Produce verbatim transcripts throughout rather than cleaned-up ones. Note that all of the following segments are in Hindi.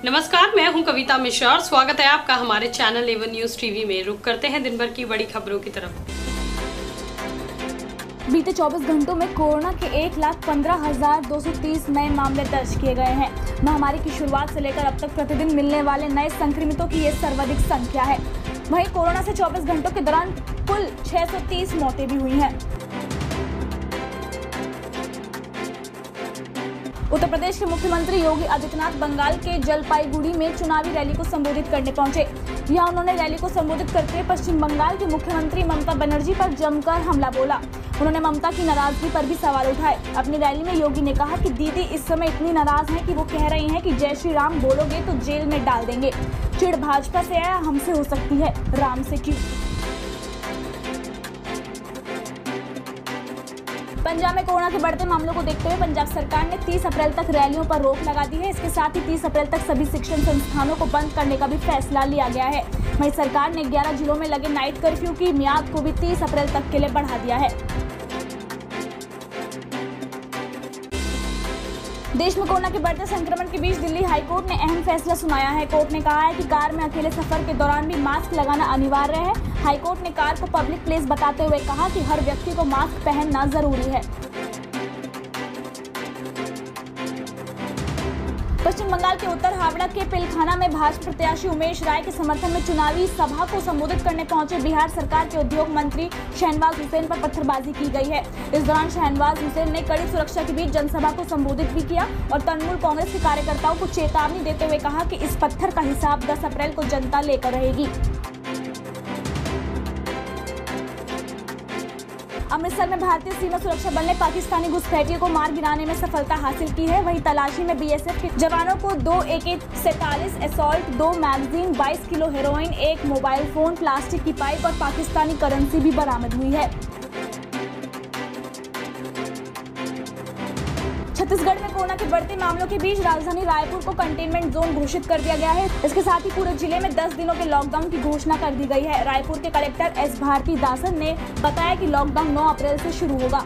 नमस्कार, मैं हूं कविता मिश्रा और स्वागत है आपका हमारे चैनल एवन न्यूज टीवी में। रुक करते हैं दिन भर की बड़ी खबरों की तरफ। बीते चौबीस घंटों में कोरोना के एक लाख पंद्रह हजार दो सौ तीस नए मामले दर्ज किए गए हैं। महामारी की शुरुआत से लेकर अब तक प्रतिदिन मिलने वाले नए संक्रमितों की ये सर्वाधिक संख्या है। वहीं कोरोना से चौबीस घंटों के दौरान कुल छह सौ तीस मौतें भी हुई हैं। उत्तर प्रदेश के मुख्यमंत्री योगी आदित्यनाथ बंगाल के जलपाईगुड़ी में चुनावी रैली को संबोधित करने पहुंचे। यहां उन्होंने रैली को संबोधित करते हुए पश्चिम बंगाल की मुख्यमंत्री ममता बनर्जी पर जमकर हमला बोला। उन्होंने ममता की नाराजगी पर भी सवाल उठाए। अपनी रैली में योगी ने कहा कि दीदी इस समय इतनी नाराज हैं कि वो कह रही हैं कि जय श्री राम बोलोगे तो जेल में डाल देंगे। चिढ़ भाजपा से है, हमसे हो सकती है, राम से क्यों। पंजाब में कोरोना के बढ़ते मामलों को देखते हुए पंजाब सरकार ने तीस अप्रैल तक रैलियों पर रोक लगा दी है। इसके साथ ही तीस अप्रैल तक सभी शिक्षण संस्थानों को बंद करने का भी फैसला लिया गया है। वहीं सरकार ने ग्यारह जिलों में लगे नाइट कर्फ्यू की मियाद को भी तीस अप्रैल तक के लिए बढ़ा दिया है। देश में कोरोना के बढ़ते संक्रमण के बीच दिल्ली हाईकोर्ट ने अहम फैसला सुनाया है। कोर्ट ने कहा है कि कार में अकेले सफर के दौरान भी मास्क लगाना अनिवार्य है। हाईकोर्ट ने कार को पब्लिक प्लेस बताते हुए कहा कि हर व्यक्ति को मास्क पहनना जरूरी है। पश्चिम बंगाल के उत्तर हावड़ा के पिलखाना में भाजपा प्रत्याशी उमेश राय के समर्थन में चुनावी सभा को संबोधित करने पहुंचे बिहार सरकार के उद्योग मंत्री शहनवाज हुसैन पर पत्थरबाजी की गई है। इस दौरान शहनवाज हुसैन ने कड़ी सुरक्षा के बीच जनसभा को संबोधित भी किया और तृणमूल कांग्रेस के कार्यकर्ताओं को चेतावनी देते हुए कहा कि इस पत्थर का हिसाब दस अप्रैल को जनता लेकर रहेगी। अमृतसर में भारतीय सीमा सुरक्षा बल ने पाकिस्तानी घुसपैठियों को मार गिराने में सफलता हासिल की है। वहीं तलाशी में बीएसएफ के जवानों को दो ए के सैंतालीस असॉल्ट, दो मैगजीन, बाईस किलो हेरोइन, एक मोबाइल फोन, प्लास्टिक की पाइप और पाकिस्तानी करेंसी भी बरामद हुई है। छत्तीसगढ़ में कोरोना के बढ़ते मामलों के बीच राजधानी रायपुर को कंटेनमेंट जोन घोषित कर दिया गया है। इसके साथ ही पूरे जिले में दस दिनों के लॉकडाउन की घोषणा कर दी गई है। रायपुर के कलेक्टर एस भारती दासन ने बताया कि लॉकडाउन नौ अप्रैल से शुरू होगा।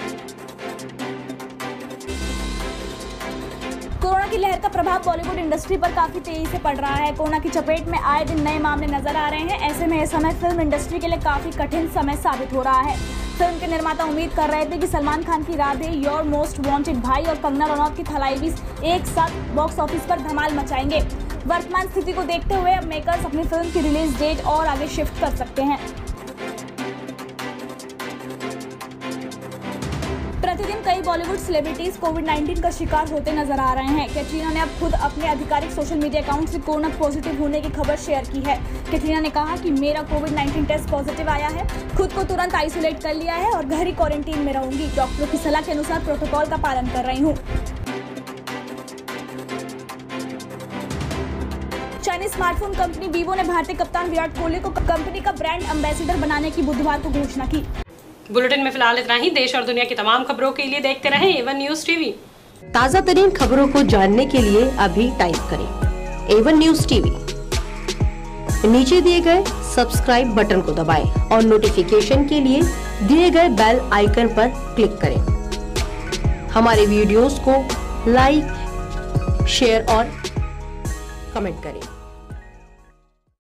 कोरोना की लहर का प्रभाव बॉलीवुड इंडस्ट्री पर काफी तेजी से पड़ रहा है। कोरोना की चपेट में आए दिन नए मामले नजर आ रहे हैं। ऐसे में यह समय फिल्म इंडस्ट्री के लिए काफी कठिन समय साबित हो रहा है। फिल्म के निर्माता उम्मीद कर रहे थे कि सलमान खान की राधे, योर मोस्ट वांटेड भाई और कंगना रनौत की थलाई भी एक साथ बॉक्स ऑफिस पर धमाल मचाएंगे। वर्तमान स्थिति को देखते हुए अब मेकर्स अपनी फिल्म की रिलीज डेट और आगे शिफ्ट कर सकते हैं। प्रतिदिन कई बॉलीवुड सेलिब्रिटीज कोविड नाइन्टीन का शिकार होते नजर आ रहे हैं। कैटरीना ने अब खुद अपने आधिकारिक सोशल मीडिया अकाउंट से कोरोना पॉजिटिव होने की खबर शेयर की है। कैटरीना ने कहा कि मेरा कोविड नाइन्टीन टेस्ट पॉजिटिव आया है, खुद को तुरंत आइसोलेट कर लिया है और गहरी क्वारंटीन में रहूंगी। डॉक्टरों की सलाह के अनुसार प्रोटोकॉल का पालन कर रही हूँ। चाइनीज स्मार्टफोन कंपनी वीवो ने भारतीय कप्तान विराट कोहली को कंपनी का ब्रांड एम्बेसडर बनाने की बुधवार को घोषणा की। बुलेटिन में फिलहाल इतना ही। देश और दुनिया की तमाम खबरों के लिए देखते रहें एवन न्यूज टीवी। ताज़ा तरीन खबरों को जानने के लिए अभी टाइप करें एवन न्यूज टीवी। नीचे दिए गए सब्सक्राइब बटन को दबाएं और नोटिफिकेशन के लिए दिए गए बेल आइकन पर क्लिक करें। हमारे वीडियोस को लाइक, शेयर और कमेंट करें।